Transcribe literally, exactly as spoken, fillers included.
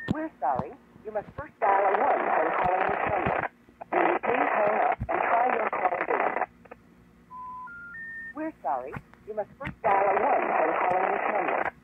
We're sorry. You must first dial a one when calling this number. Will you please hang up and try your call again? We're sorry. You must first dial a one when calling this number.